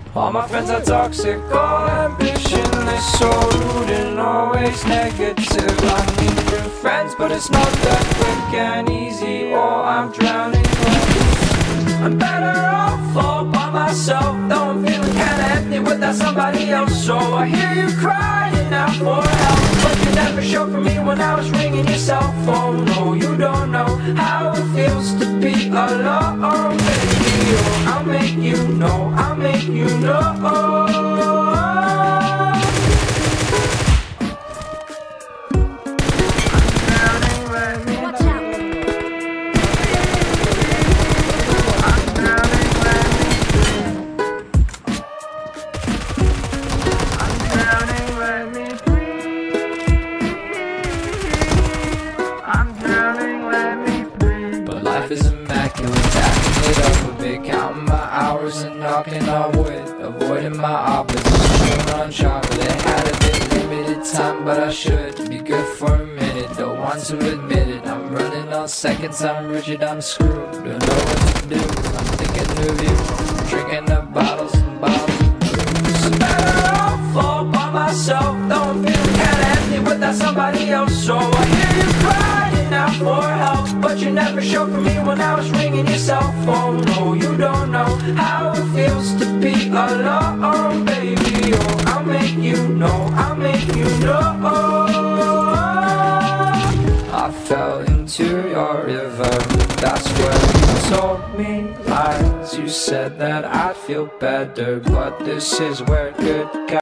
All my friends are toxic, all ambitionless, so rude and always negative. I need new friends, but it's not that quick and easy, or I'm drowning. I'm better off all by myself, though I'm feeling kinda empty without somebody else. So I hear you crying out for help, but you never showed for me when I was ringing your cell phone. No, you don't know how it feels to be alone, baby. Oh, I'll make you know, I'll make you know. Life is immaculate, tacking it up a bit, counting my hours and knocking on wood, avoiding my opposition on chocolate. Had a bit limited time, but I should be good for a minute. Don't want to admit it, I'm running on seconds, I'm rigid, I'm screwed. Don't know what to do, I'm thinking of you, drinking the bottles and bottles of booze. I'm better off all by myself, though I'm feeling kinda empty without somebody else. So I hear you crying out for help, but you never showed for me when I was ringing your cell phone. No, you don't know how it feels to be alone, baby. Oh, I'll make you know, I'll make you know. I fell into your river, that's where you told me lies. You said that I'd feel better, but this is where good guys